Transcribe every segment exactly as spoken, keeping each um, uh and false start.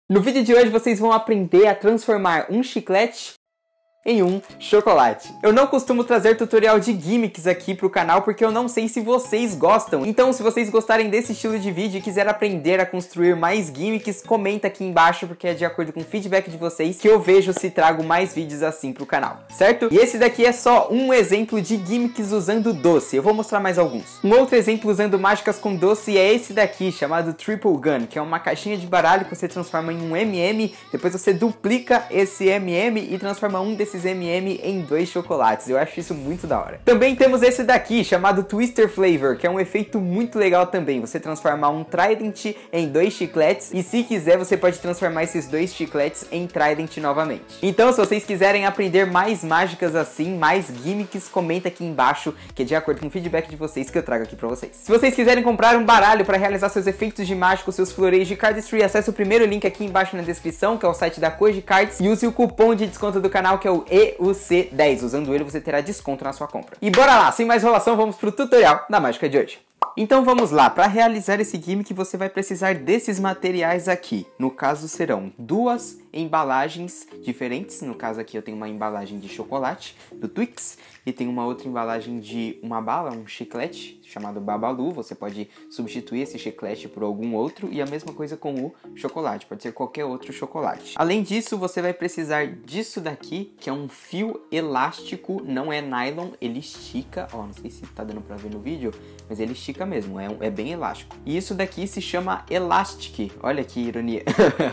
No vídeo de hoje vocês vão aprender a transformar um chiclete em um chocolate. Eu não costumo trazer tutorial de gimmicks aqui pro canal porque eu não sei se vocês gostam. Então, se vocês gostarem desse estilo de vídeo e quiserem aprender a construir mais gimmicks, comenta aqui embaixo porque é de acordo com o feedback de vocês que eu vejo se trago mais vídeos assim pro canal, certo? E esse daqui é só um exemplo de gimmicks usando doce. Eu vou mostrar mais alguns. Um outro exemplo usando mágicas com doce é esse daqui, chamado Triple Gun, que é uma caixinha de baralho que você transforma em um M M, depois você duplica esse M M e transforma um desses esses M M em dois chocolates. Eu acho isso muito da hora. Também temos esse daqui, chamado Twister Flavor, que é um efeito muito legal também. Você transforma um Trident em dois chicletes e, se quiser, você pode transformar esses dois chicletes em Trident novamente. Então, se vocês quiserem aprender mais mágicas assim, mais gimmicks, comenta aqui embaixo, que é de acordo com o feedback de vocês que eu trago aqui pra vocês. Se vocês quiserem comprar um baralho para realizar seus efeitos de mágico, seus floreios de cardistry, acesse o primeiro link aqui embaixo na descrição, que é o site da Koji Cards, e use o cupom de desconto do canal, que é o E U C dez. Usando ele você terá desconto na sua compra. E bora lá, sem mais enrolação, vamos pro tutorial da mágica de hoje. Então vamos lá, para realizar esse gimmick você vai precisar desses materiais aqui. No caso serão duas embalagens diferentes. No caso aqui eu tenho uma embalagem de chocolate do Twix e tem uma outra embalagem de uma bala, um chiclete chamado Babalu. Você pode substituir esse chiclete por algum outro, e a mesma coisa com o chocolate, pode ser qualquer outro chocolate. Além disso, você vai precisar disso daqui, que é um fio elástico, não é nylon, ele estica, ó, não sei se tá dando pra ver no vídeo, mas ele estica mesmo, é, um, é bem elástico. E isso daqui se chama elastic, olha que ironia.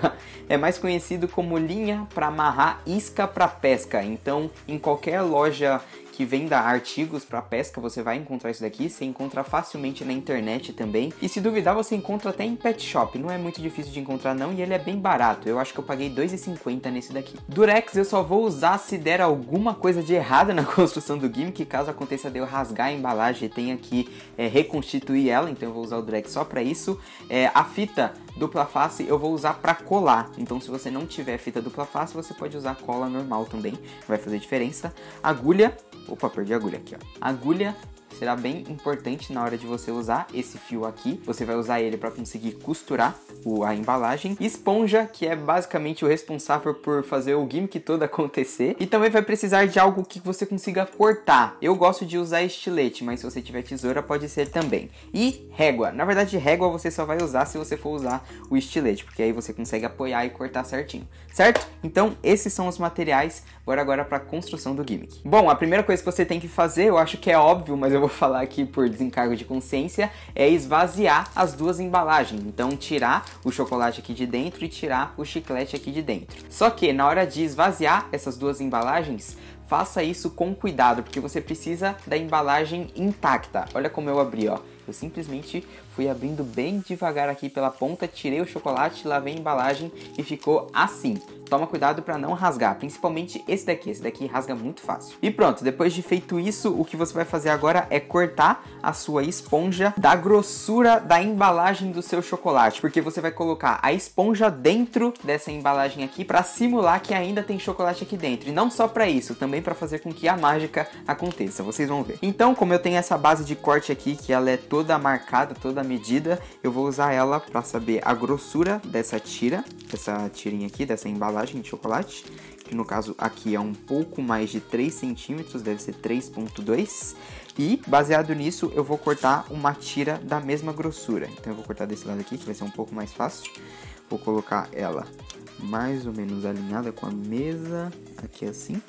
É mais conhecido como linha para amarrar isca para pesca. Então, em qualquer loja que venda artigos para pesca, você vai encontrar isso daqui. Você encontra facilmente na internet também. E se duvidar, você encontra até em pet shop. Não é muito difícil de encontrar não, e ele é bem barato. Eu acho que eu paguei dois reais e cinquenta nesse daqui. Durex eu só vou usar se der alguma coisa de errado na construção do gimmick. Caso aconteça de eu rasgar a embalagem e tenha que é, reconstituir ela, então eu vou usar o Durex só para isso. É, a fita dupla face eu vou usar para colar. Então se você não tiver fita dupla face, você pode usar cola normal também. Vai fazer diferença. Agulha. Opa, perdi a agulha aqui, ó. Agulha será bem importante na hora de você usar esse fio aqui. Você vai usar ele para conseguir costurar o, a embalagem. Esponja, que é basicamente o responsável por fazer o gimmick todo acontecer. E também vai precisar de algo que você consiga cortar. Eu gosto de usar estilete, mas se você tiver tesoura pode ser também. E régua. Na verdade, régua você só vai usar se você for usar o estilete, porque aí você consegue apoiar e cortar certinho, certo? Então, esses são os materiais. Bora agora para a construção do gimmick. Bom, a primeira coisa que você tem que fazer, eu acho que é óbvio, mas eu vou falar aqui por desencargo de consciência, é esvaziar as duas embalagens. Então tirar o chocolate aqui de dentro e tirar o chiclete aqui de dentro. Só que na hora de esvaziar essas duas embalagens, faça isso com cuidado, porque você precisa da embalagem intacta. Olha como eu abri, ó. Eu simplesmente fui abrindo bem devagar aqui pela ponta, tirei o chocolate, lavei a embalagem e ficou assim. Toma cuidado para não rasgar, principalmente esse daqui, esse daqui rasga muito fácil. E pronto, depois de feito isso, o que você vai fazer agora é cortar a sua esponja da grossura da embalagem do seu chocolate, porque você vai colocar a esponja dentro dessa embalagem aqui para simular que ainda tem chocolate aqui dentro. E não só para isso, também para fazer com que a mágica aconteça, vocês vão ver. Então, como eu tenho essa base de corte aqui, que ela é toda marcada, toda medida, eu vou usar ela para saber a grossura dessa tira, dessa tirinha aqui, dessa embalagem de chocolate, que no caso aqui é um pouco mais de três centímetros, deve ser três ponto dois, e baseado nisso eu vou cortar uma tira da mesma grossura. Então eu vou cortar desse lado aqui, que vai ser um pouco mais fácil. Vou colocar ela mais ou menos alinhada com a mesa, aqui assim,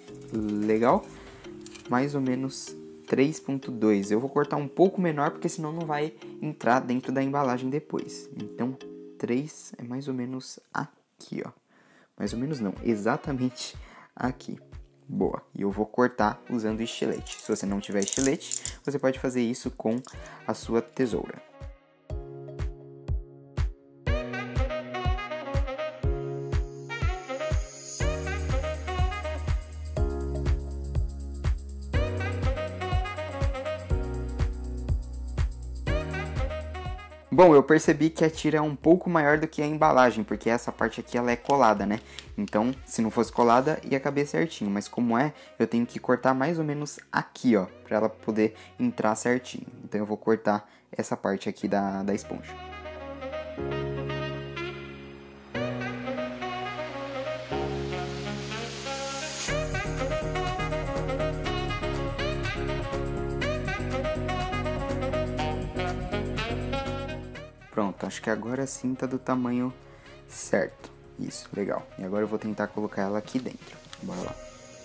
legal, mais ou menos três ponto dois. Eu vou cortar um pouco menor, porque senão não vai entrar dentro da embalagem depois. Então, três é mais ou menos aqui, ó. Mais ou menos não, exatamente aqui. Boa. E eu vou cortar usando estilete. Se você não tiver estilete, você pode fazer isso com a sua tesoura. Bom, eu percebi que a tira é um pouco maior do que a embalagem, porque essa parte aqui ela é colada, né? Então, se não fosse colada, ia caber certinho. Mas como é, eu tenho que cortar mais ou menos aqui, ó, pra ela poder entrar certinho. Então eu vou cortar essa parte aqui da, da esponja. Pronto, acho que agora sim tá do tamanho certo. Isso, legal. E agora eu vou tentar colocar ela aqui dentro. Bora lá.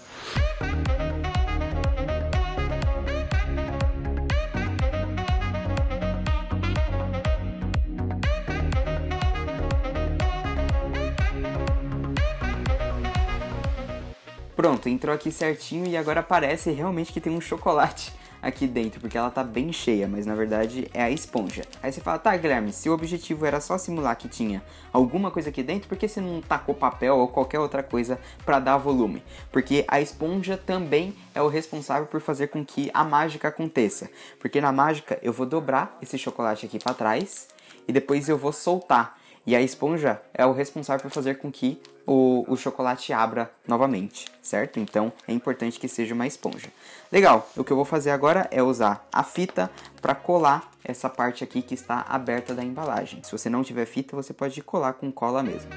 Pronto, entrou aqui certinho e agora parece realmente que tem um chocolate aqui dentro, porque ela tá bem cheia, mas na verdade é a esponja. Aí você fala, tá, Guilherme, se o objetivo era só simular que tinha alguma coisa aqui dentro, por que você não tacou papel ou qualquer outra coisa para dar volume? Porque a esponja também é o responsável por fazer com que a mágica aconteça. Porque na mágica eu vou dobrar esse chocolate aqui para trás e depois eu vou soltar. E a esponja é o responsável por fazer com que o, o chocolate abra novamente, certo? Então é importante que seja uma esponja. Legal, o que eu vou fazer agora é usar a fita para colar essa parte aqui que está aberta da embalagem. Se você não tiver fita, você pode colar com cola mesmo.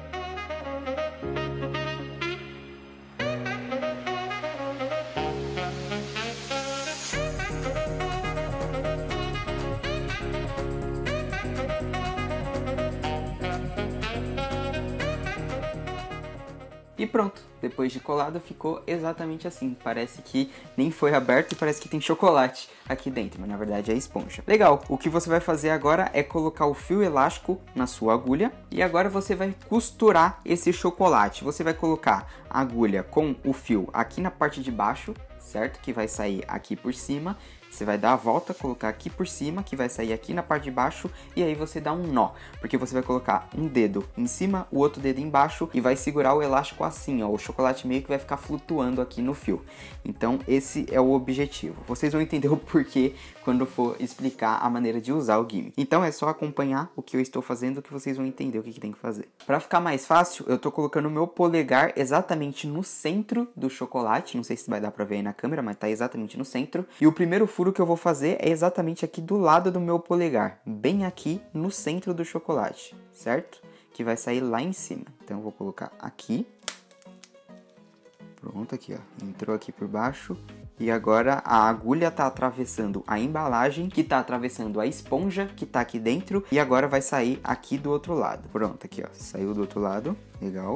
E pronto, depois de colado ficou exatamente assim, parece que nem foi aberto e parece que tem chocolate aqui dentro, mas na verdade é esponja. Legal, o que você vai fazer agora é colocar o fio elástico na sua agulha e agora você vai costurar esse chocolate. Você vai colocar a agulha com o fio aqui na parte de baixo, certo? Que vai sair aqui por cima. Você vai dar a volta, colocar aqui por cima, que vai sair aqui na parte de baixo, e aí você dá um nó, porque você vai colocar um dedo em cima, o outro dedo embaixo, e vai segurar o elástico assim, ó, o chocolate meio que vai ficar flutuando aqui no fio. Então esse é o objetivo. Vocês vão entender o porquê quando for explicar a maneira de usar o gimmick. Então é só acompanhar o que eu estou fazendo que vocês vão entender o que, que tem que fazer. Para ficar mais fácil, eu tô colocando o meu polegar exatamente no centro do chocolate, não sei se vai dar para ver aí na câmera, mas tá exatamente no centro, e o primeiro furo que eu vou fazer é exatamente aqui do lado do meu polegar, bem aqui no centro do chocolate, certo? Que vai sair lá em cima. Então eu vou colocar aqui. Pronto, aqui ó, entrou aqui por baixo. E agora a agulha tá atravessando a embalagem, que tá atravessando a esponja que tá aqui dentro. E agora vai sair aqui do outro lado. Pronto, aqui ó, saiu do outro lado, legal.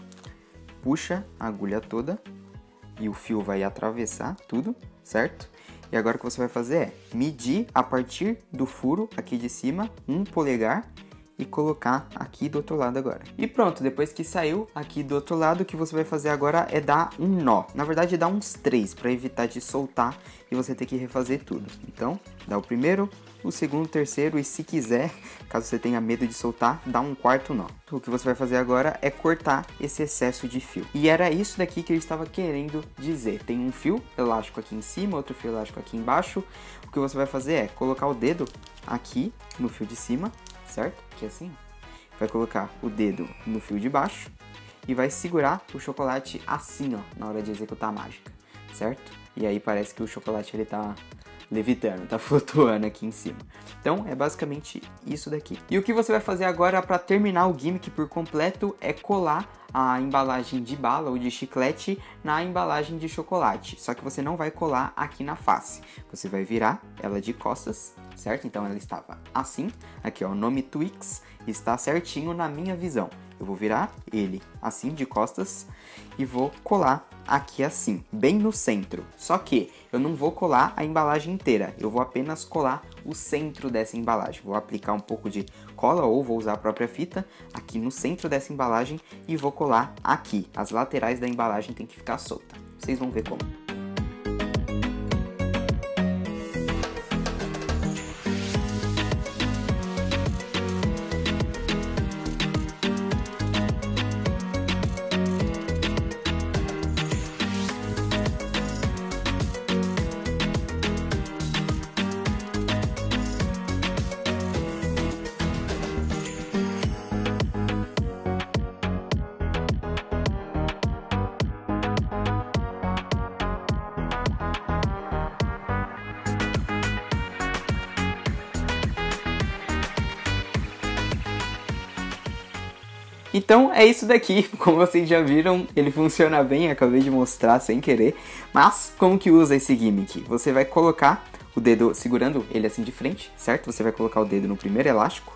Puxa a agulha toda e o fio vai atravessar tudo, certo? E agora o que você vai fazer é medir a partir do furo aqui de cima um polegar e colocar aqui do outro lado agora. E pronto, depois que saiu aqui do outro lado, o que você vai fazer agora é dar um nó. Na verdade, dá uns três para evitar de soltar e você ter que refazer tudo. Então, dá o primeiro, o segundo, o terceiro e se quiser, caso você tenha medo de soltar, dá um quarto nó. O que você vai fazer agora é cortar esse excesso de fio. E era isso daqui que eu estava querendo dizer. Tem um fio elástico aqui em cima, outro fio elástico aqui embaixo. O que você vai fazer é colocar o dedo aqui no fio de cima, certo? Que é assim. Vai colocar o dedo no fio de baixo e vai segurar o chocolate assim, ó, na hora de executar a mágica, certo? E aí parece que o chocolate ele tá levitando, tá flutuando aqui em cima. Então é basicamente isso daqui. E o que você vai fazer agora para terminar o gimmick por completo é colar a embalagem de bala ou de chiclete na embalagem de chocolate. Só que você não vai colar aqui na face. Você vai virar ela de costas, certo? Então ela estava assim. Aqui ó, o nome Twix está certinho na minha visão. Eu vou virar ele assim de costas e vou colar aqui assim, bem no centro. Só que eu não vou colar a embalagem inteira, eu vou apenas colar o centro dessa embalagem. Vou aplicar um pouco de cola ou vou usar a própria fita aqui no centro dessa embalagem e vou colar aqui. As laterais da embalagem tem que ficar solta. Vocês vão ver como. Então é isso daqui, como vocês já viram, ele funciona bem, acabei de mostrar sem querer. Mas como que usa esse gimmick? Você vai colocar o dedo segurando ele assim de frente, certo? Você vai colocar o dedo no primeiro elástico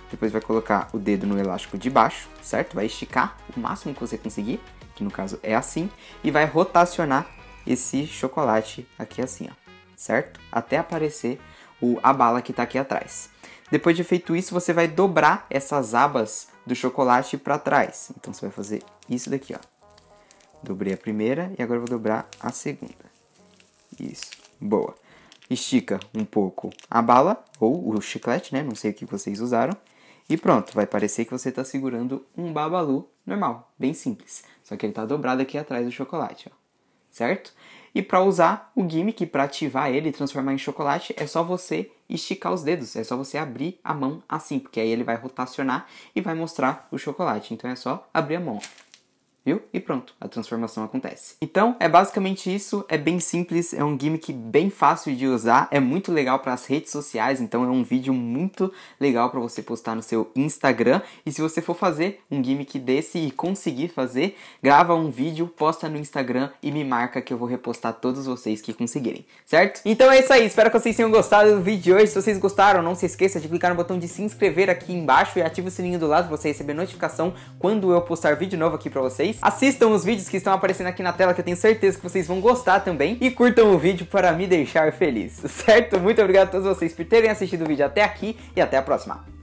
Depois vai colocar o dedo no elástico de baixo, certo? Vai esticar o máximo que você conseguir, que no caso é assim, e vai rotacionar esse chocolate aqui assim, ó, certo? Até aparecer o, a bala que tá aqui atrás. Depois de feito isso, você vai dobrar essas abas do chocolate para trás. Então você vai fazer isso daqui, ó. Dobrei a primeira e agora eu vou dobrar a segunda. Isso, boa. Estica um pouco a bala, ou o chiclete, né? Não sei o que vocês usaram. E pronto, vai parecer que você está segurando um babalu normal, bem simples. Só que ele está dobrado aqui atrás do chocolate, ó. Certo? E para usar o gimmick, para ativar ele e transformar em chocolate, é só você esticar os dedos. É só você abrir a mão assim, porque aí ele vai rotacionar e vai mostrar o chocolate. Então é só abrir a mão, viu? E pronto, a transformação acontece. Então, é basicamente isso, é bem simples, é um gimmick bem fácil de usar, é muito legal para as redes sociais, então é um vídeo muito legal para você postar no seu Instagram. E se você for fazer um gimmick desse e conseguir fazer, grava um vídeo, posta no Instagram e me marca que eu vou repostar todos vocês que conseguirem, certo? Então é isso aí, espero que vocês tenham gostado do vídeo de hoje. Se vocês gostaram, não se esqueça de clicar no botão de se inscrever aqui embaixo e ative o sininho do lado para você receber notificação quando eu postar vídeo novo aqui para vocês. Assistam os vídeos que estão aparecendo aqui na tela, que eu tenho certeza que vocês vão gostar também. E curtam o vídeo para me deixar feliz, certo? Muito obrigado a todos vocês por terem assistido o vídeo até aqui e até a próxima.